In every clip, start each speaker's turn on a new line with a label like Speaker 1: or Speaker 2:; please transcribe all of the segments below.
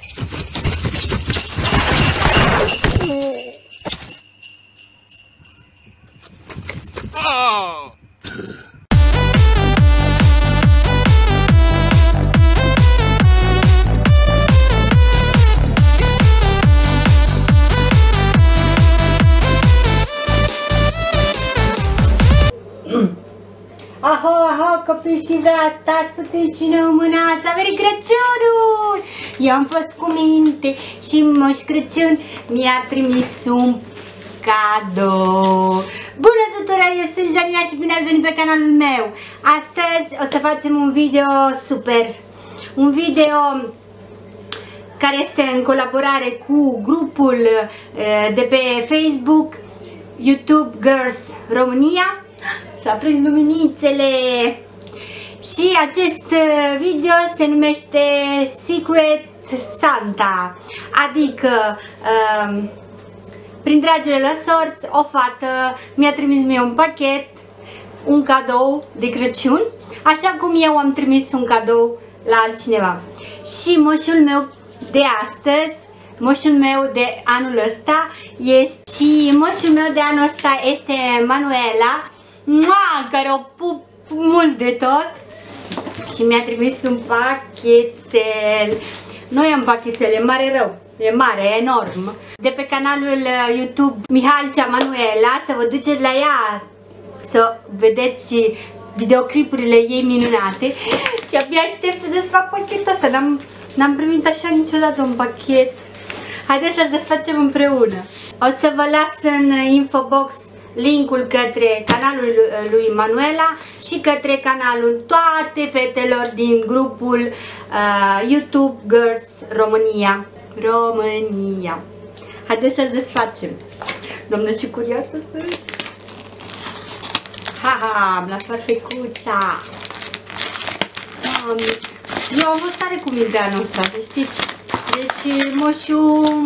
Speaker 1: Oh!
Speaker 2: Aho, aho, copii și vreați, stați puțin și ne umânați, a venit Crăciunul! Eu am fost cu minte și Moș Crăciun mi-a trimis un cadou. Bună tuturor, eu sunt Janina și bine ați venit pe canalul meu. Astăzi o să facem un video super, un video care este în colaborare cu grupul de pe Facebook YouTube Girls România. S-a prins luminițele și acest video se numește Secret Santa, adică prin tragere la sorți o fată mi-a trimis mie un pachet, un cadou de Crăciun, așa cum eu am trimis un cadou la altcineva. Și moșul meu de astăzi, moșul meu de anul ăsta este Manuela, care o pup mult de tot și mi-a trimis un pachetel. Nu e un pachetel, e mare rău, e mare, e enorm. De pe canalul YouTube Mihalcea Manuela, să vă duceți la ea să vedeți videoclipurile ei minunate și abia aștept să desfac pachetul ăsta. N-am primit așa niciodată un pachet. Haideți să-l desfacem împreună. O să vă las în infobox linkul către canalul lui Manuela și către canalul toate fetelor din grupul YouTube Girls România. Haideți să-l desfacem. Doamne, ce curioasă sunt! Ha, am luat farfecuța! Eu am fost tare cu mintea anul ăsta, să știți. Deci, moșul...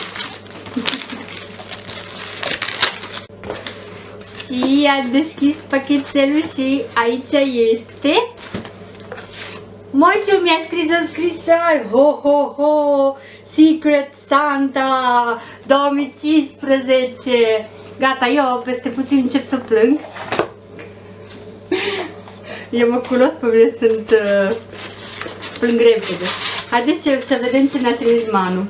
Speaker 2: Și a deschis pachetelul și aici este. Moșul mi-a scris o scrisoare. Ho, ho, ho! Secret Santa 2015. Gata, eu peste puțin încep să plâng. Eu mă cunosc pe mine, plâng repede. Haideți să vedem ce ne-a trimis Manu.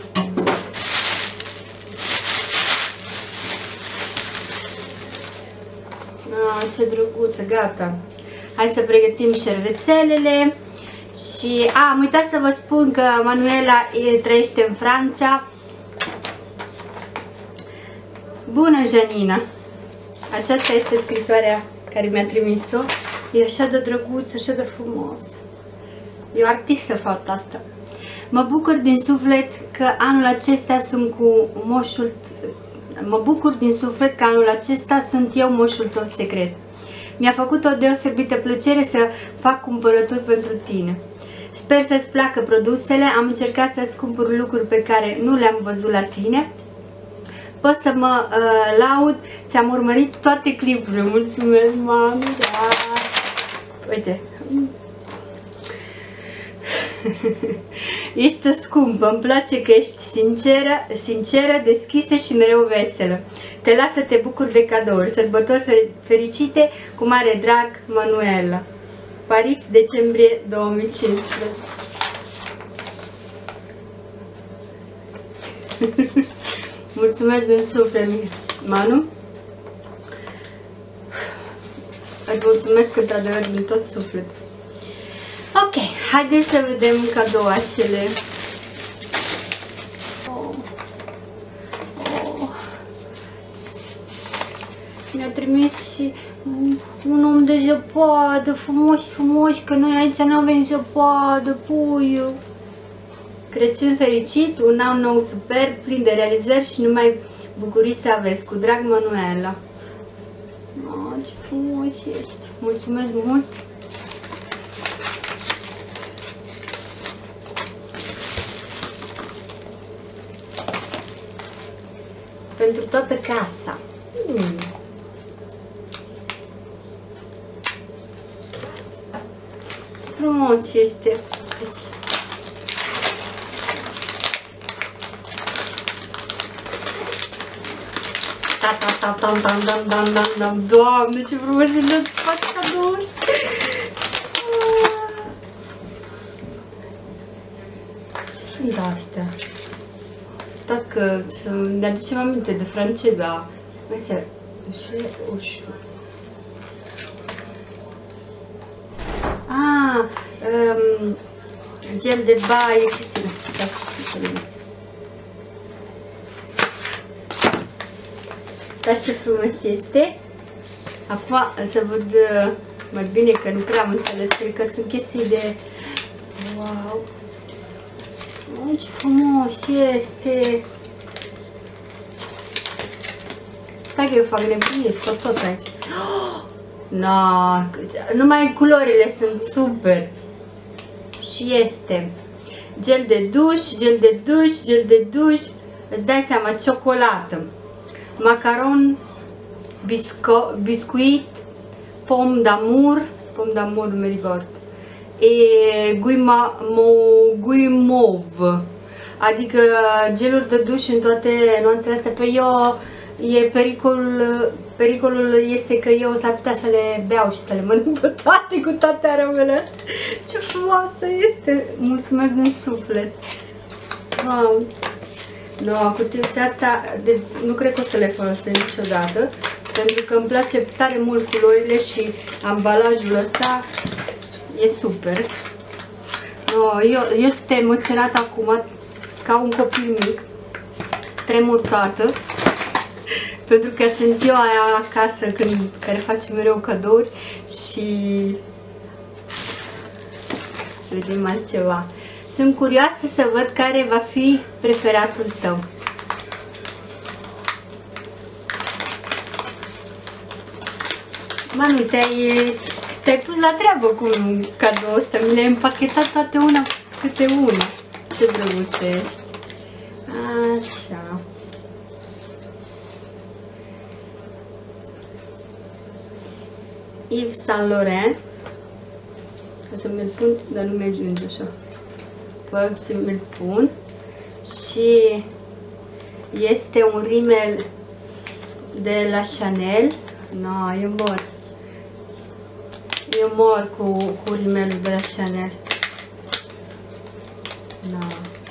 Speaker 2: Ce drăguță, gata. Hai să pregătim șervețelele. Și am uitat să vă spun că Manuela trăiește în Franța. Bună, Janina! Aceasta este scrisoarea care mi-a trimis-o. E așa de drăguț, așa de frumos. E o artistă fata asta. Mă bucur din suflet că anul acesta sunt cu moșul... Mă bucur din suflet că anul acesta sunt eu moșul tău secret. Mi-a făcut o deosebită plăcere să fac cumpărături pentru tine. Sper să-ți placă produsele, am încercat să-ți cumpăr lucruri pe care nu le-am văzut la tine. Pot să mă laud, ți-am urmărit toate clipurile. Mulțumesc, mami, da. Uite. Ești scumpă, îmi place că ești sinceră, deschisă și mereu veselă. Te las să te bucuri de cadouri. Sărbători fericite, cu mare drag, Manuela. Paris, decembrie 2015. Mulțumesc din suflet, Manu. Îți mulțumesc într-adevăr din tot sufletul. Ok, haideți să vedem cadouașele. Mi-a trimis și un om de zăpadă, frumos, că noi aici nu avem zăpadă, puiu. Crăciun fericit, un an nou super, plin de realizări și numai bucurii să aveți. Cu drag, Manuela. Ce frumos ești! Mulțumesc mult! Pentru toată casa. Ce frumos este! Doamne, ce frumos e să-ți faci cadouri! Ce sunt astea? Stați că ne aducem aminte de franceza. Mai se... Gel de baie, chestii. Dar ce frumos este. Acum să văd mai bine, că nu prea am înțeles. Cred că sunt chestii de... Wow! Oh, ce frumos este! Stai că eu fac nebunie, scot tot aici. No, numai culorile sunt super. Și este gel de duș, gel de duș, gel de duș. Îți dai seama, ciocolată, macaron, biscuit, pomme d'amour Merigold, e guimauve, adică geluri de duș în toate nuanțele astea. Pe eu e pericolul este că eu s-ar putea să le beau și să le mănânc pe toate cu toate aromele. Ce frumoasă este! Mulțumesc din suflet! Wow! No, cutiuța asta nu cred că o să le folosesc niciodată, pentru că îmi place tare mult culorile și ambalajul ăsta e super. No, eu sunt emoționată acum ca un copil mic, tremur toată. Pentru că sunt eu aia acasă care face mereu cadouri și vedem altceva. Sunt curioasă să văd care va fi preferatul tău. Manu, te-ai pus la treabă cu cadoul ăsta, mi le-ai împachetat toate una câte una. Ce drăguț ești! Așa. Yves Saint Laurent, o să mi-l pun, dar nu mi-ajunge așa, pot să mi-l pun, și este un rimel de la Chanel. No, eu mor cu rimelul de la Chanel. No.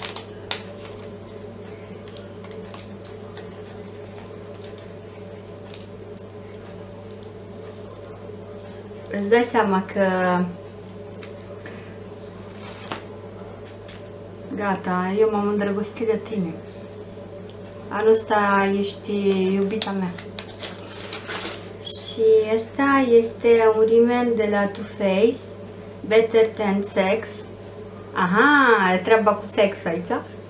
Speaker 2: Îți dai seama că gata, eu m-am îndrăgostit de tine. Anul ăsta ești iubita mea. Și asta este un rimel de la Too Faced, Better Than Sex. Aha, e treaba cu sex aici.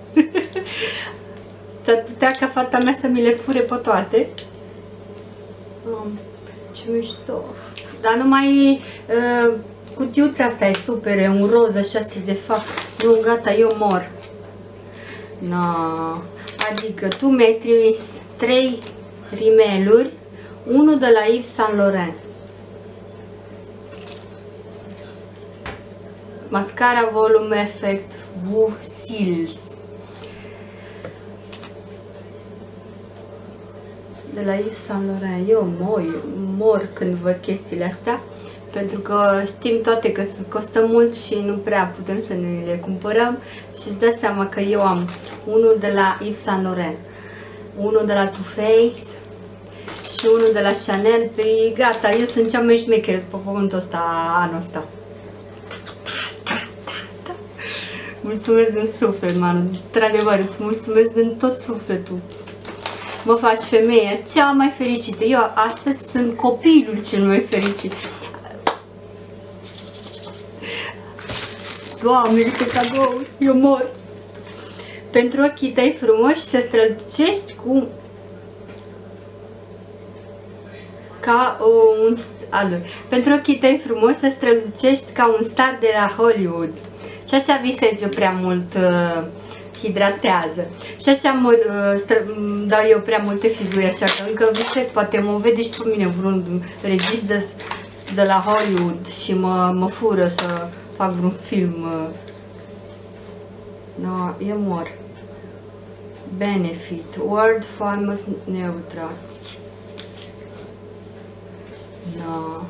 Speaker 2: S-ar putea ca fata mea să mi le fure pe toate. Ce mișto. Dar numai cutiuța asta e super, e un roz așa, de fapt. Nu, gata, eu mor. No. Adică tu mi-ai trimis 3 rimeluri, unul de la Yves Saint Laurent. Mascara Volume Effect Vous Cils de la Yves Saint Laurent. Eu mor când văd chestiile astea, pentru că știm toate că costă mult și nu prea putem să ne le cumpărăm. Și îți dai seama că eu am unul de la Yves Saint Laurent, unul de la Too Faced și unul de la Chanel. Păi gata, eu sunt cea mai șmecheră pe pământul ăsta anul ăsta. Mulțumesc din suflet, Manu, într-adevăr, îți mulțumesc din tot sufletul. Mă faci femeia cea mai fericită. Eu astăzi sunt copilul cel mai fericit. Doamne, câte cadouri, eu mor. Pentru ochii tăi frumoși să strălucești pentru ochii tăi frumoși să strălucești ca un star de la Hollywood. Și așa visez eu prea mult, hidratează. Și așa dau eu prea multe figuri, așa că încă visez, poate mă vede și pe mine vreun regist de la Hollywood și mă fură să fac vreun film. No, eu mor. Benefit, World Famous Neutral. No.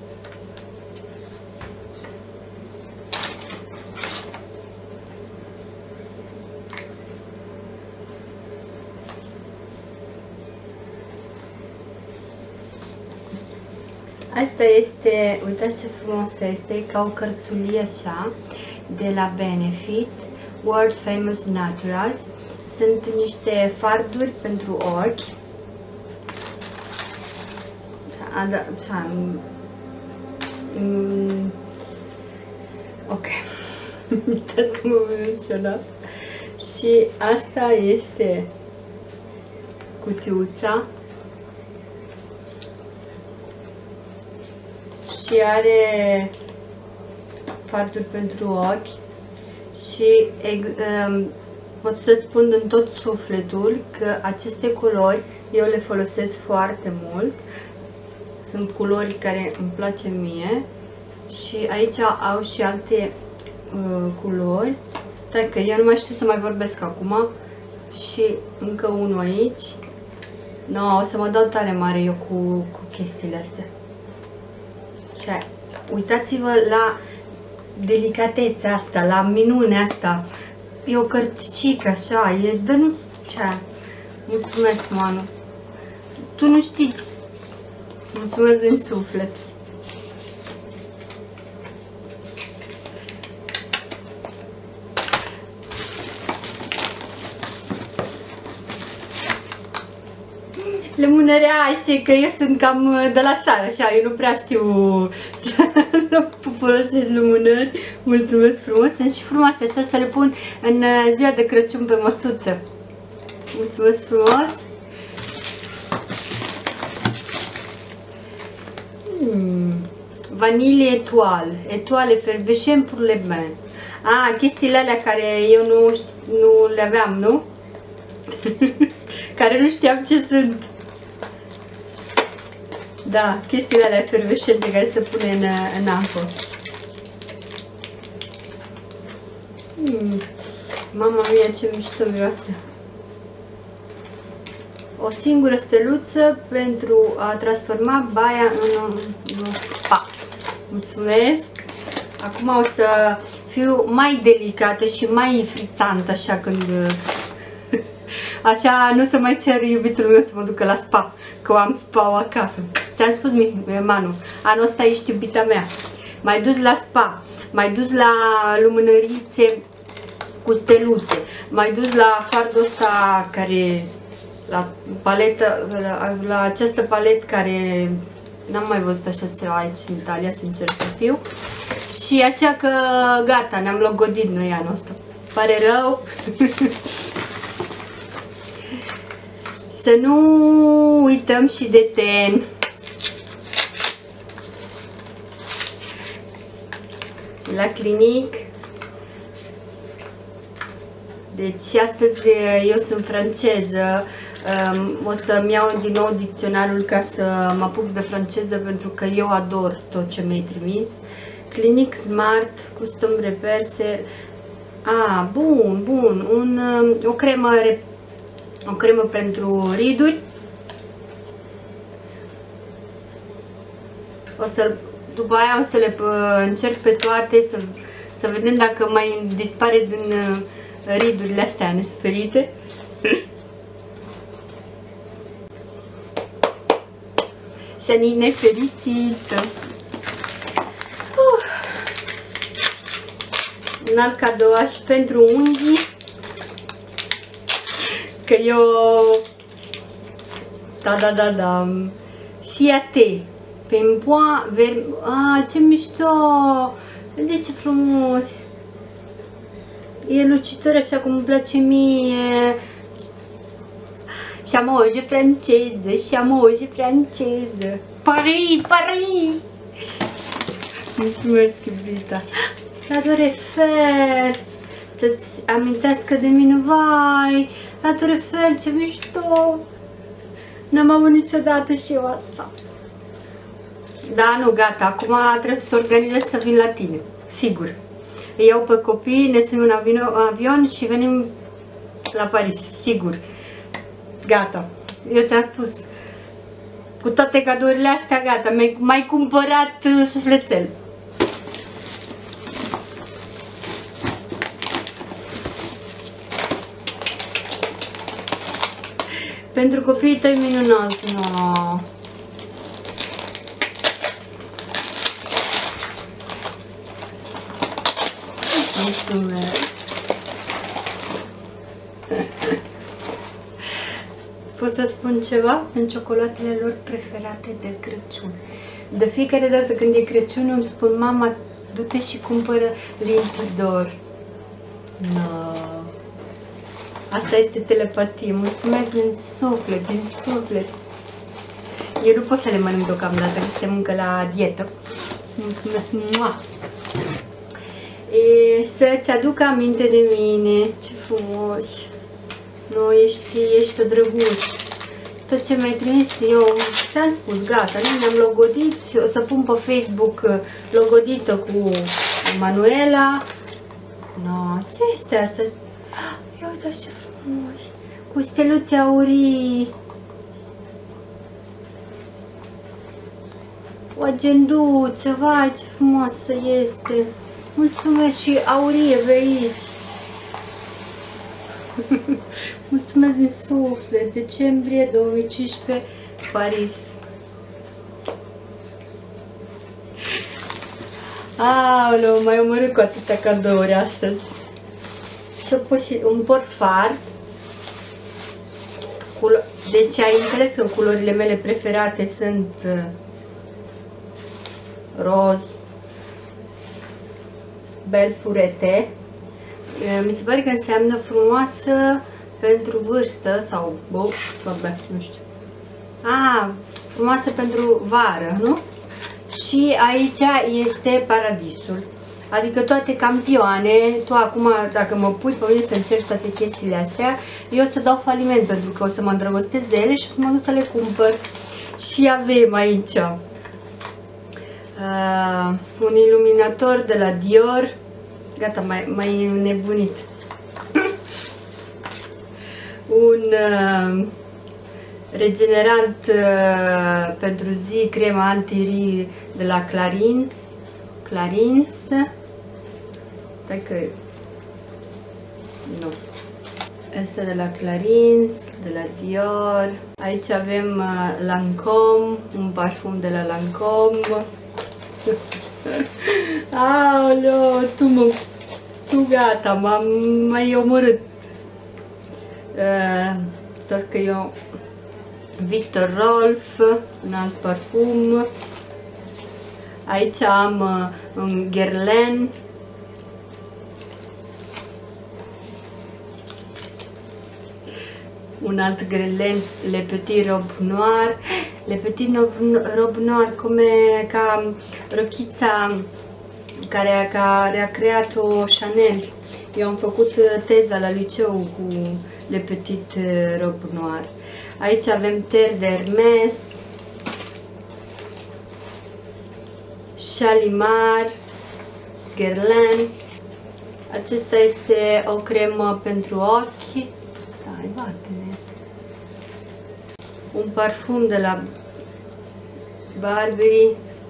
Speaker 2: Asta este, uitați ce frumos este, ca o cărțulie așa, de la Benefit, World Famous Naturals. Sunt niște farduri pentru ochi. Ok. Uitați cum am menționat. Și asta este cutiuța. Și are farduri pentru ochi și pot să-ți spun din tot sufletul că aceste culori eu le folosesc foarte mult. Sunt culori care îmi place mie și aici au și alte culori. Stai că eu nu mai știu să mai vorbesc acum. Și încă unul aici. No, o să mă dau tare mare eu cu chestiile astea. Și uitați-vă la delicatețea asta, la minunea asta. E o cărticică așa, e de nu știu. Mulțumesc, Manu. Tu nu știi. Mulțumesc din suflet. Lumânărea și că eu sunt cam de la țară, așa, eu nu prea știu să folosesc lumânări. Mulțumesc frumos, sunt și frumoase, așa să le pun în ziua de Crăciun pe măsuță. Mulțumesc frumos. Vanilie Etoile, Etoile effervescent pour les bains. Chestiile alea care eu nu le aveam, nu? Care nu știam ce sunt. Da, chestiile alea efervescente care se pune în apă. Mama mia, ce mișto miroase. O singură steluță pentru a transforma baia în un spa. Mulțumesc! Acum o să fiu mai delicată și mai frițantă, așa când... Așa nu să mai cer iubitul meu să mă ducă la spa, că am spa-ul acasă. Ți-am spus, Manu, anul ăsta ești iubita mea. M-ai dus la spa, m-ai dus la lumânărițe cu steluțe, m-ai dus la fardul ăsta care... La paletă, la această paletă care n-am mai văzut așa ceva aici în Italia, sincer să fiu. Și așa că gata, ne-am logodit noi anul ăsta. Pare rău. Să nu uităm și de ten. La Clinique. Deci astăzi eu sunt franceză, o să-mi iau din nou dicționarul ca să mă apuc de franceză pentru că eu ador tot ce mi-ai trimis. Clinique Smart, Custom Repair, bun, o cremă pentru riduri. După aia o să le încerc pe toate să vedem dacă mai dispare din ridurile astea nesuferite. Janine fericită! Un alt cadouaș pentru unghii, că eu... Da. Siate, pe împoa, ce mișto! Vedeți ce frumos! E lucitor așa cum îmi place mie. Șamoje franceză. Paris. Mulțumesc, iubita. La Tour Eiffel. Să-ți amintească de mine, vai. La Tour Eiffel, ce mișto. N-am avut niciodată și eu asta. Da, nu, gata. Acum trebuie să organizez să vin la tine. Sigur. Îi iau pe copii, ne suim în avion și venim la Paris, sigur. Gata. Eu ți-am spus. Cu toate cadourile astea, gata. Mi-ai cumpărat sufletel. Pentru copiii tăi minunați. No. Mulțumesc. Pot să spun ceva? În ciocolatele lor preferate de Crăciun. De fiecare dată când e Crăciun îmi spun: mama, du-te și cumpără lintidor. No. Asta este telepatie. Mulțumesc din suflet, din suflet. Eu nu pot să le mănânc deocamdată, că suntem încă la dietă. Mulțumesc, mua! Să-ți aduc aminte de mine. Ce frumos! Nu, ești o drăguț. Tot ce mi-ai trimis, eu ți-am spus, gata, ne-am logodit. O să pun pe Facebook logodită cu Manuela. No, ce este asta? Ia uite ce frumos! Cu steluțe aurii. O agenduță, vai ce frumoasă este! Mulțumesc și aurie pe aici! Mulțumesc din suflet! Decembrie 2015, Paris. Aoleu, m-ai omorât cu atâtea cadouri astăzi. Și un portfar. Deci ai înțeles că culorile mele preferate sunt roz, belfurete. Mi se pare că înseamnă frumoasă pentru vârstă sau, vabbè, nu știu. Frumoasă pentru vară, nu? Și aici este paradisul. Adică toate campioane, tu acum dacă mă pui pe mine să încerc toate chestiile astea, eu o să dau faliment pentru că o să mă îndrăgostesc de ele și o să mă duc să le cumpăr. Și avem aici un iluminator de la Dior. Gata, mai nebunit. Un regenerant pentru zi, crema anti-ri de la Clarins. Dacă nu. Asta de la Clarins, de la Dior. Aici avem Lancôme, un parfum de la Lancôme. Aoleo, tu gata, m-ai omorât. Stați că eu Victor Rolf, un alt parfum. Aici am un Guerlain. Un alt Guerlain, Le Petit Robe Noir. Le Petit Robe Noir, ca rochița care a creat-o Chanel. Eu am făcut teza la liceu cu Le Petit Robe Noir. Aici avem Terre d'Hermès, Shalimar, Guerlain. Acesta este o cremă pentru ochi. Dai, bate-ne. Un parfum de la Burberry.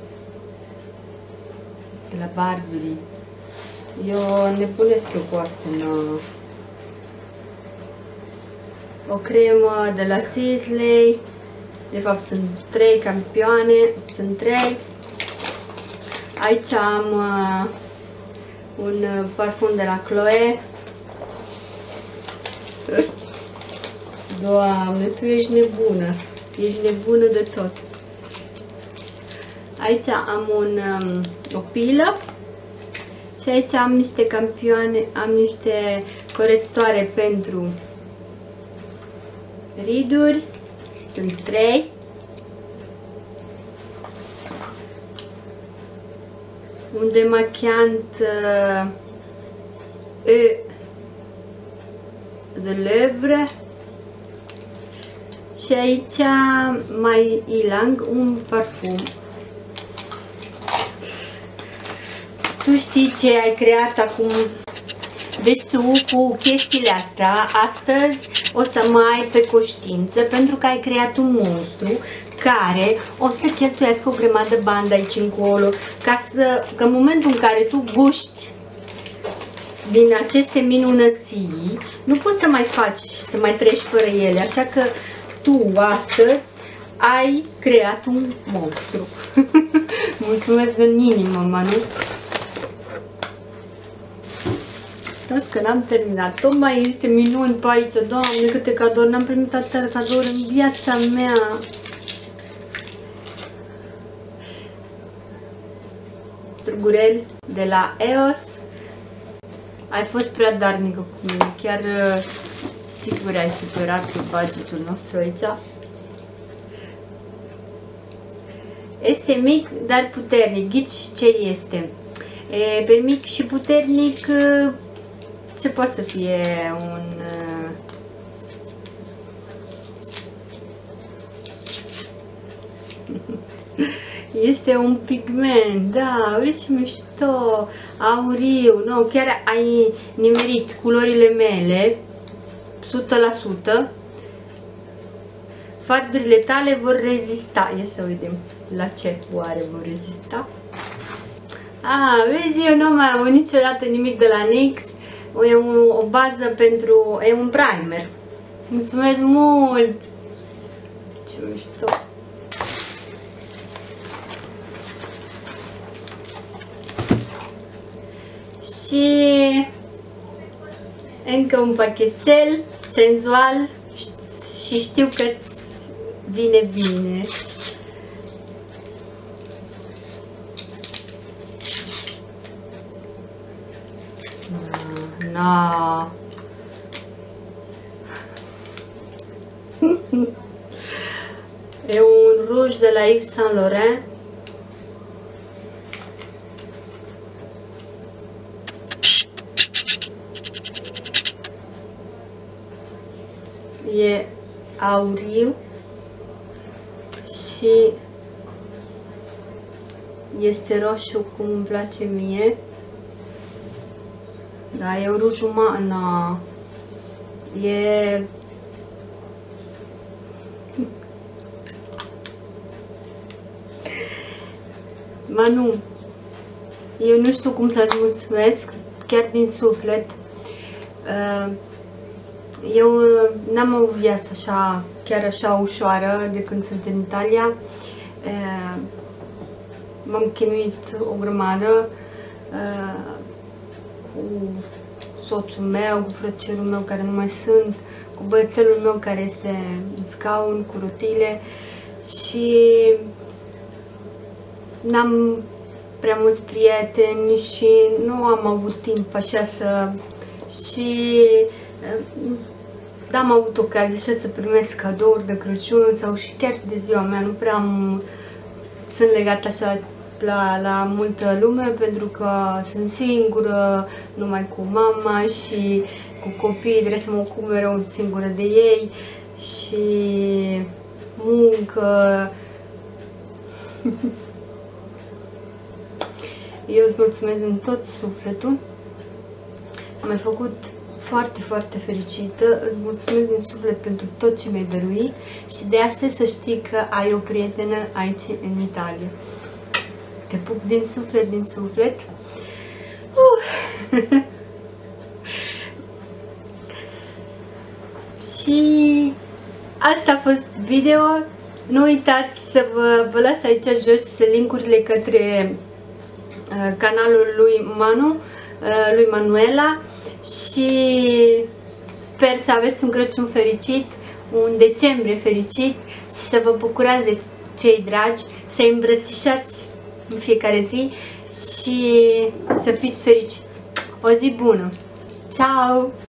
Speaker 2: Eu nebunesc eu cu astea, no. O cremă de la Sisley. De fapt sunt 3 campioane. Sunt 3. Aici am un parfum de la Chloé. Doamne, tu ești nebună. Ești nebună de tot. Aici am o pilă. Și aici am niște campioane, am niște corectoare pentru riduri. Sunt 3. Un demachiant de lèvre. Și aici mai ilang un parfum. Tu știi ce ai creat acum Deci tu cu chestiile astea astăzi o să mai ai pe conștiință, pentru că ai creat un monstru care o să cheltuiască o grămadă de bani de aici încolo, că în momentul în care tu guști din aceste minunății, nu poți să mai faci și să mai treci fără ele, așa că tu astăzi ai creat un monstru. Mulțumesc din inimă, Manu. Uitați că n-am terminat. Tot mai este minuni pe aici, Doamne, câte cadouri. N-am primit atâtea cadouri în viața mea. Strugurel de la EOS. Ai fost prea darnică cu mine. Chiar sigur ai superat budgetul nostru aici. Este mic, dar puternic. Ghici ce este? Pe mic și puternic, ce poate să fie un... Este un pigment, da, uite ce mișto, auriu, nu, chiar ai nimerit culorile mele, 100%. Fardurile tale vor rezista. Ia să vedem la ce oare vor rezista. Vezi, eu nu mai am niciodată nimic de la NYX. E o bază pentru... e un primer. Mulțumesc mult! Ce mișto! Și încă un pachetel senzual și știu că îți vine bine. Na. E un ruj de la Yves Saint Laurent. E auriu și este roșu cum îmi place mie. Da, e o ruj umană. E... Manu, eu nu știu cum să-ți mulțumesc, chiar din suflet. Eu n-am avut viața așa, chiar așa ușoară de când sunt în Italia. M-am chinuit o grămadă cu soțul meu, cu frățiorul meu care nu mai sunt, cu băiețelul meu care este în scaun, cu rotile, și n-am prea mulți prieteni și nu am avut timp așa să... și n-am avut ocazia așa să primesc cadouri de Crăciun sau și chiar de ziua mea. Nu prea sunt legată așa la multă lume, pentru că sunt singură, numai cu mama și cu copiii, trebuie să mă ocup mereu singură de ei și muncă. Eu îți mulțumesc din tot sufletul. M-ai făcut foarte, foarte fericită. Îți mulțumesc din suflet pentru tot ce mi-ai dăruit și de astăzi să știi că ai o prietenă aici în Italia. Te pup din suflet, din suflet. Și asta a fost video. Nu uitați să vă las aici jos link-urile către canalul lui Manu, lui Manuela, și sper să aveți un Crăciun fericit, un decembrie fericit și să vă bucurați de cei dragi, să-i îmbrățișați în fiecare zi și să fiți fericiți. O zi bună! Ciao!